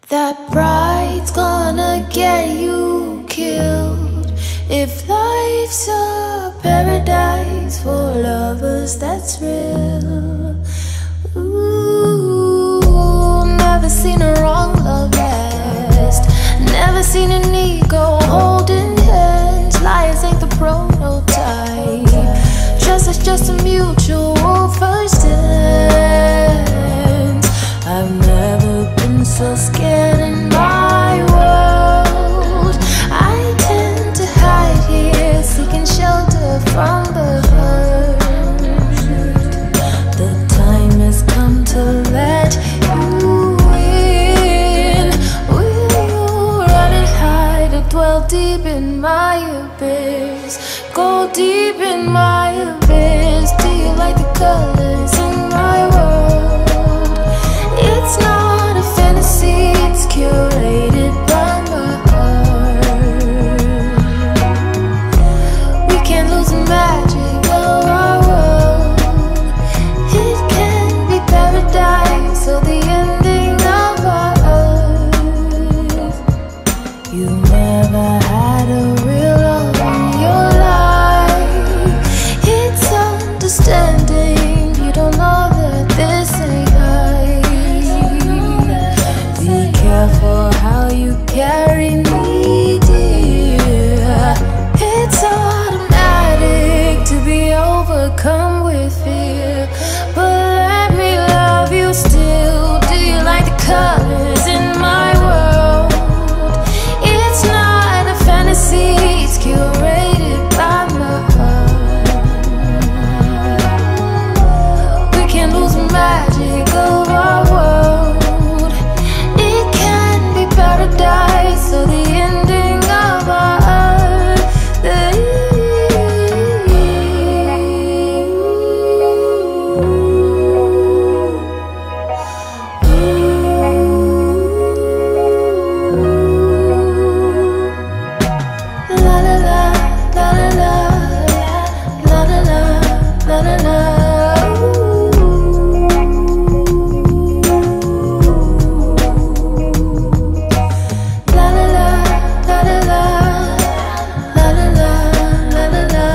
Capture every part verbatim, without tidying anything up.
That pride's gonna get you killed. If life's a paradise for lovers, that's real. Ooh, never seen a wrong love last. Never seen an ego holding hands. Liars ain't the prototype. Trust is just a mutual first dance. I've never been so scared in my world. I tend to hide here, seeking shelter from the hurt. The time has come to let you in. Will you run and hide or dwell deep in my abyss? Go deep in my abyss. Do you like the colors in my world? It's not a fantasy, it's curated by my heart. We can't lose the magic of our world. It can be paradise or the ending of our earth. You never had a real love in your life. It's understanding you don't know that this ain't right. Be careful how you carry me, dear. It's automatic to be overcome with fear, but let me love you still. Do you like the colors in my world? It's not a fantasy, it's curated by my heart. We can't lose the magic of our world. It can be paradise or the ending of our earth. La la la, la la la, la la la, la la la. La la la, la la la, la la la, la la la.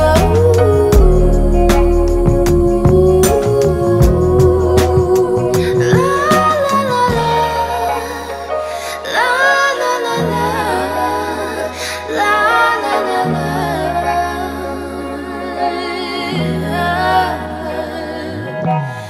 La la la la, la la la la, la la la la.